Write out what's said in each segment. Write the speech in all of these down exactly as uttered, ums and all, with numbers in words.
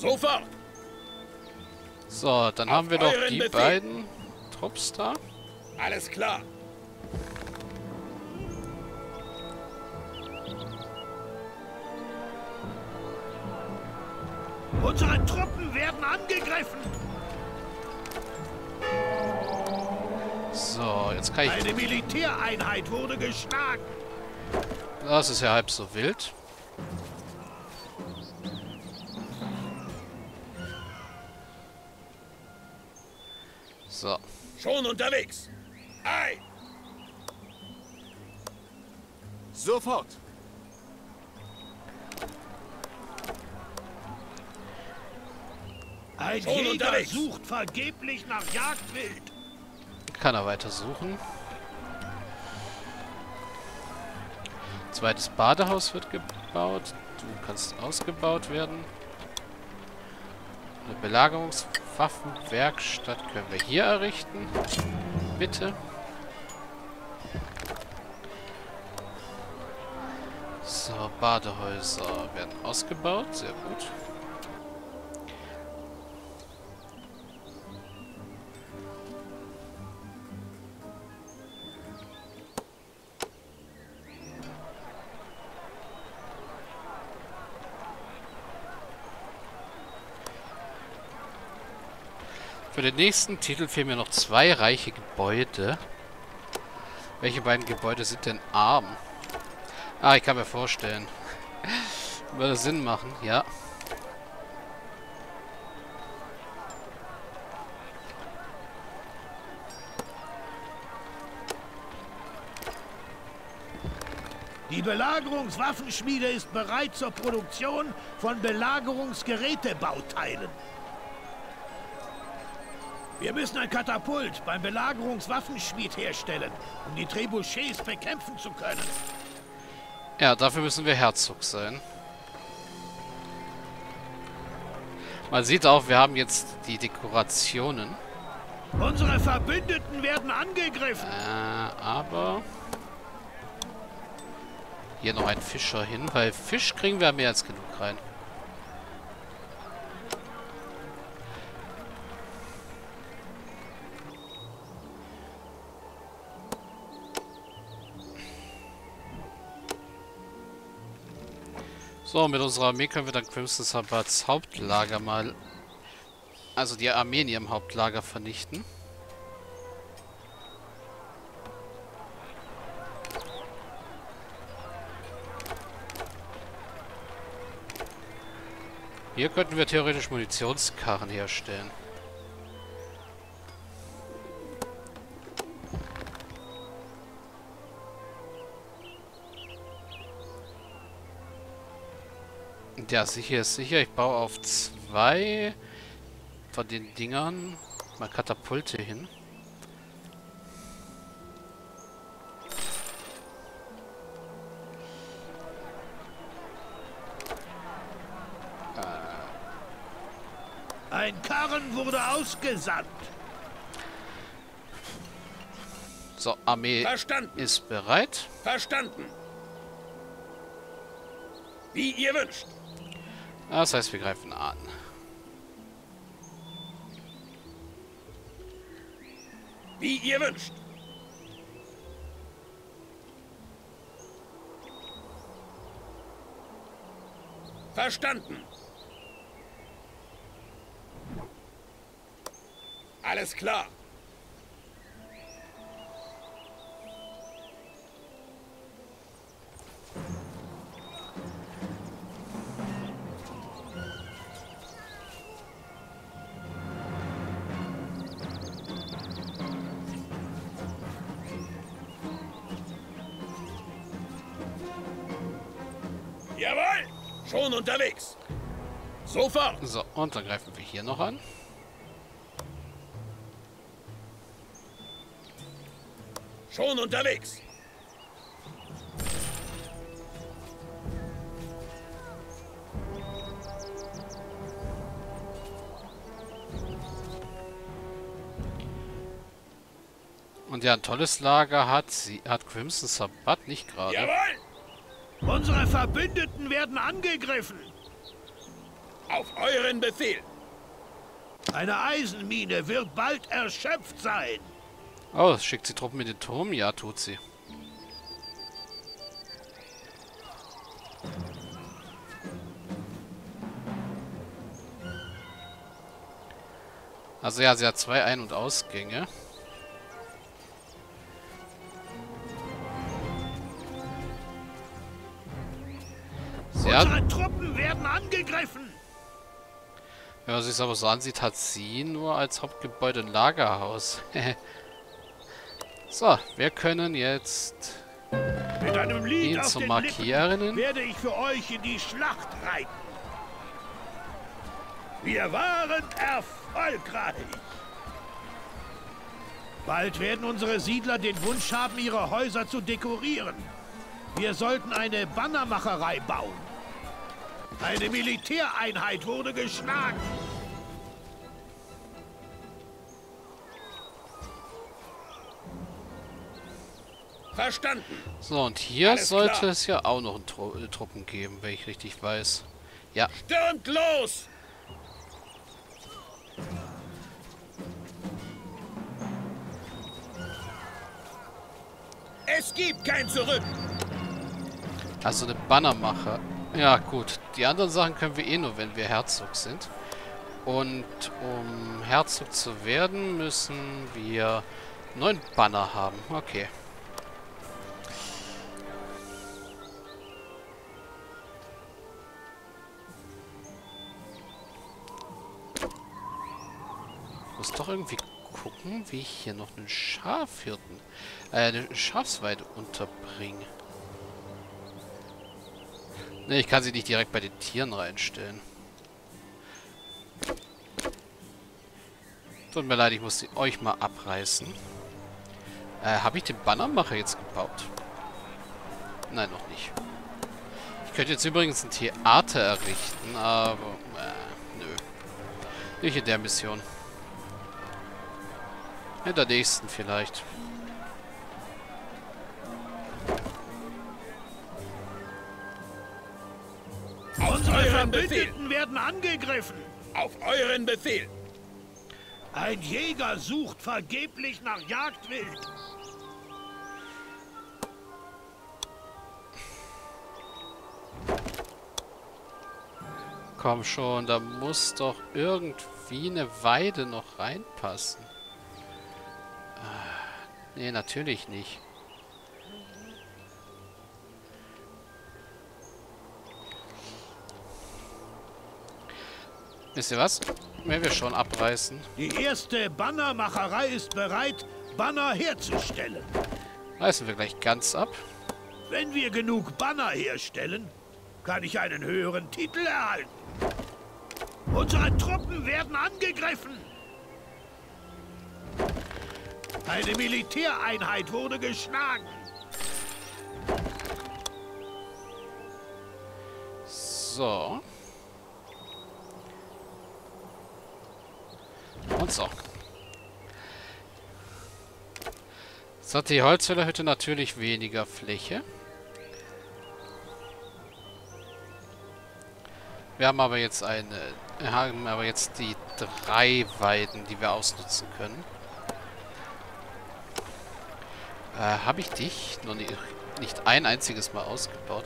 Sofort! So, dann haben wir doch die beiden Trupps da. Alles klar. Unsere Truppen werden angegriffen. So, jetzt kann ich... Eine Militäreinheit wurde geschlagen. Das ist ja halb so wild. So. Schon unterwegs. Ei! Sofort. Ein Schon Jäger unterwegs. sucht vergeblich nach Jagdwild. Kann er weiter suchen. Zweites Badehaus wird gebaut. Du kannst ausgebaut werden. Eine Belagerungswaffenwerkstatt können wir hier errichten. Bitte. So, Badehäuser werden ausgebaut. Sehr gut. Für den nächsten Titel fehlen mir noch zwei reiche Gebäude. Welche beiden Gebäude sind denn arm? Ah, ich kann mir vorstellen. Würde Sinn machen, ja. Die Belagerungswaffenschmiede ist bereit zur Produktion von Belagerungsgerätebauteilen. Wir müssen ein Katapult beim Belagerungswaffenschmied herstellen, um die Trebuchets bekämpfen zu können. Ja, dafür müssen wir Herzog sein. Man sieht auch, wir haben jetzt die Dekorationen. Unsere Verbündeten werden angegriffen. Äh, aber... Hier noch ein Fischer hin, weil Fisch kriegen wir mehr als genug rein. So, mit unserer Armee können wir dann Crimson Sabbats Hauptlager mal... Also die Armee in ihrem Hauptlager vernichten. Hier könnten wir theoretisch Munitionskarren herstellen. Ja, sicher ist sicher. Ich baue auf zwei von den Dingern mal Katapulte hin. Ein Karren wurde ausgesandt. So, Armee Verstanden. ist bereit. Verstanden. Wie ihr wünscht. Das heißt, wir greifen an. Wie ihr wünscht. Verstanden. Alles klar. Jawohl! Schon unterwegs. Sofort. So, und dann greifen wir hier noch an. Schon unterwegs. Und ja, ein tolles Lager hat sie hat Crimson Sabbat nicht gerade. Jawohl! Unsere Verbündeten werden angegriffen. Auf euren Befehl. Eine Eisenmine wird bald erschöpft sein. Oh, schickt sie Truppen in den Turm? Ja, tut sie. Also ja, sie hat zwei Ein- und Ausgänge. Sie hat, Unsere Truppen werden angegriffen. wenn man sich aber so ansieht, hat sie nur als Hauptgebäude ein Lagerhaus. So, wir können jetzt Mit einem Lied ihn auf zum den Markieren. Lippen werde ich für euch in die Schlacht reiten. Wir waren erfolgreich. Bald werden unsere Siedler den Wunsch haben, ihre Häuser zu dekorieren. Wir sollten eine Bannermacherei bauen. Eine Militäreinheit wurde geschlagen. Verstanden. So, und hier Alles sollte klar. es ja auch noch einen Tru äh, Truppen geben, wenn ich richtig weiß. Ja, Stürmt los! Es gibt kein Zurück. also eine Bannermacher. Ja, gut. Die anderen Sachen können wir eh nur, wenn wir Herzog sind. Und um Herzog zu werden, müssen wir neun Banner haben. Okay. Ich muss doch irgendwie gucken, wie ich hier noch einen Schafhirten, äh, eine Schafsweide unterbringe. Ne, ich kann sie nicht direkt bei den Tieren reinstellen. Tut mir leid, ich muss sie euch mal abreißen. Äh, habe ich den Bannermacher jetzt gebaut? Nein, noch nicht. Ich könnte jetzt übrigens ein Theater errichten, aber... Äh, nö. Nicht in der Mission. In der nächsten vielleicht. Auf Unsere euren Befehl. Verbündeten werden angegriffen. Auf euren Befehl. Ein Jäger sucht vergeblich nach Jagdwild. Komm schon, da muss doch irgendwie eine Weide noch reinpassen. Ah, nee, natürlich nicht. Wisst ihr was? Wenn wir schon abreißen. Die erste Bannermacherei ist bereit, Banner herzustellen. Reißen wir gleich ganz ab. Wenn wir genug Banner herstellen, kann ich einen höheren Titel erhalten. Unsere Truppen werden angegriffen. Eine Militäreinheit wurde geschlagen. So. Und so. Jetzt hat die Holzfällerhütte natürlich weniger Fläche. Wir haben aber jetzt eine, wir haben aber jetzt die drei Weiden, die wir ausnutzen können. Äh, habe ich dich noch nie, nicht ein einziges Mal ausgebaut?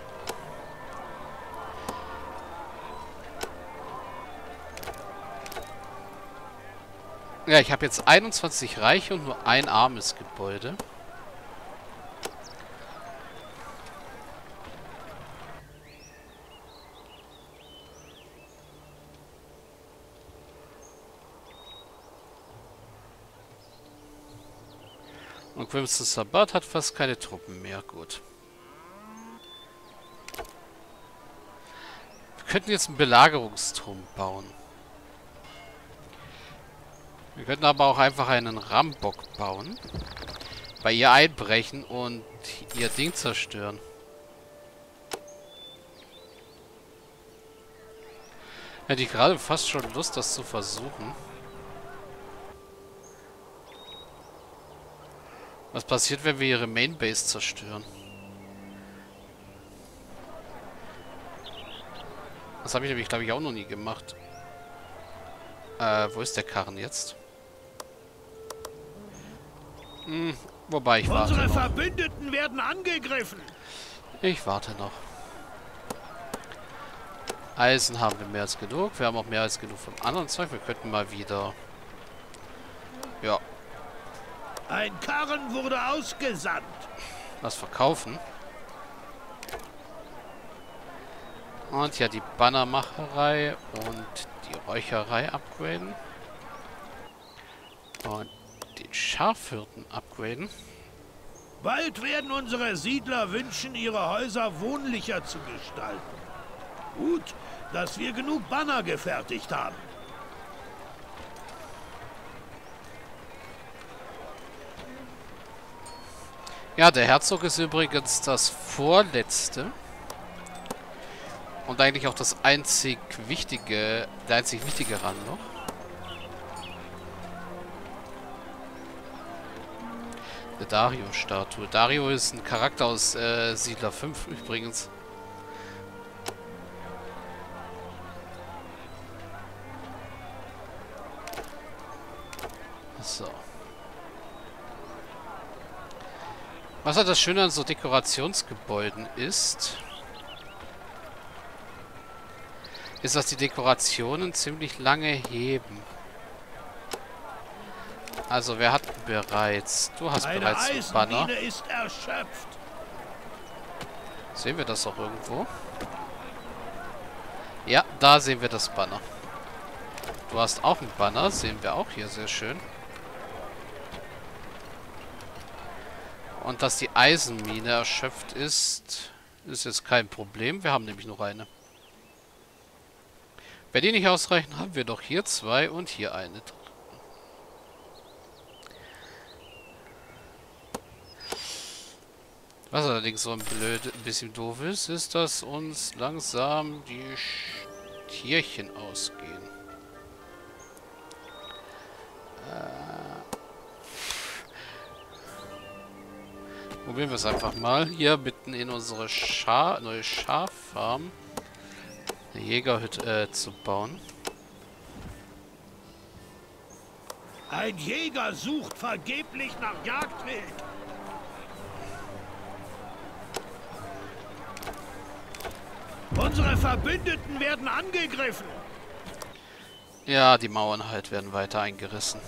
Ja, ich habe jetzt einundzwanzig reiche und nur ein armes Gebäude. Und Crimson Sabbat hat fast keine Truppen mehr. Gut. Wir könnten jetzt einen Belagerungsturm bauen. Wir könnten aber auch einfach einen Rambock bauen. Bei ihr einbrechen und ihr Ding zerstören. Hätte ich gerade fast schon Lust, das zu versuchen. Was passiert, wenn wir ihre Mainbase zerstören? Das habe ich nämlich, glaube ich, auch noch nie gemacht. Äh, wo ist der Karren jetzt? Hm, wobei, ich warte Unsere noch. Verbündeten werden angegriffen. Ich warte noch. Eisen haben wir mehr als genug. Wir haben auch mehr als genug vom anderen Zeug. Wir könnten mal wieder... Ja, Ein Karren wurde ausgesandt. was verkaufen. Und ja, die Bannermacherei und die Räucherei upgraden. Und den Schafhirten upgraden. Bald werden unsere Siedler wünschen, ihre Häuser wohnlicher zu gestalten. Gut, dass wir genug Banner gefertigt haben. Ja, der Herzog ist übrigens das vorletzte. Und eigentlich auch das einzig wichtige, der einzig wichtige Rang noch. Eine Dario-Statue. Dario ist ein Charakter aus äh, Siedler fünf übrigens. So. Was halt das Schöne an so Dekorationsgebäuden ist, ist, dass die Dekorationen ziemlich lange heben. Also, wir hatten bereits... Du hast Eine bereits einen Banner. Eisenmine ist erschöpft. Sehen wir das auch irgendwo? Ja, da sehen wir das Banner. Du hast auch einen Banner, sehen wir auch hier sehr schön. Und dass die Eisenmine erschöpft ist, ist jetzt kein Problem. Wir haben nämlich noch eine. Wenn die nicht ausreichen, haben wir doch hier zwei und hier eine. Was allerdings so ein blöd, ein bisschen doof ist, ist, dass uns langsam die Tierchen ausgehen. Probieren wir es einfach mal. Hier mitten in unsere Scha neue Schaffarm eine Jägerhütte äh, zu bauen. Ein Jäger sucht vergeblich nach Jagdwild. Unsere Verbündeten werden angegriffen. Ja, die Mauern halt werden weiter eingerissen.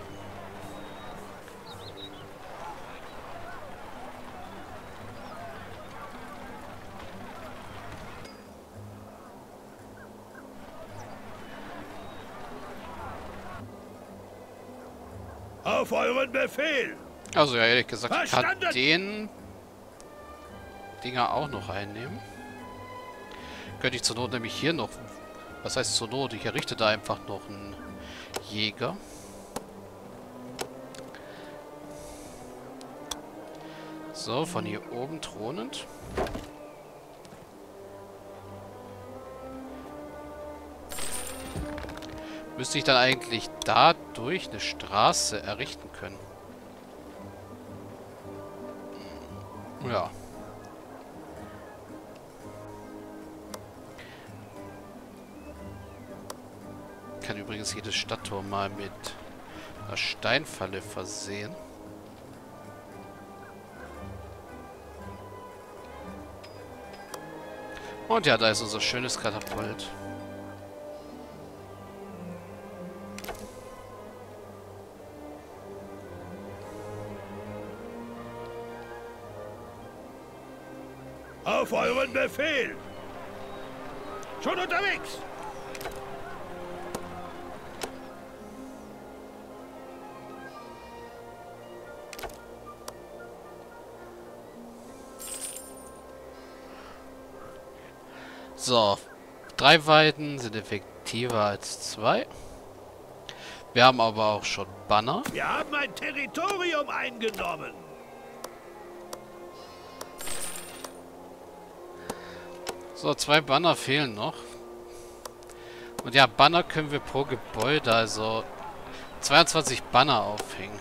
Auf euren Befehl. Also ja, ehrlich gesagt, ich kann Verstanden. den Dinger auch noch einnehmen. Könnte ich zur Not nämlich hier noch... Was heißt zur Not? Ich errichte da einfach noch einen Jäger. So, von hier oben thronend. Müsste ich dann eigentlich dadurch eine Straße errichten können. Ja. Ich kann übrigens jedes Stadttor mal mit einer Steinfalle versehen. Und ja, da ist unser schönes Katapult. Auf euren Befehl. Schon unterwegs. So, drei Weiden sind effektiver als zwei. Wir haben aber auch schon Banner. Wir haben ein Territorium eingenommen. So, zwei Banner fehlen noch. Und ja, Banner können wir pro Gebäude, also zweiundzwanzig Banner aufhängen.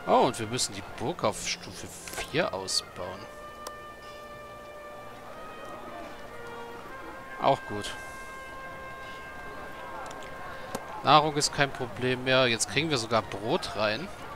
Oh, und wir müssen die Burg auf Stufe vier ausbauen. Auch gut. Nahrung ist kein Problem mehr. Jetzt kriegen wir sogar Brot rein.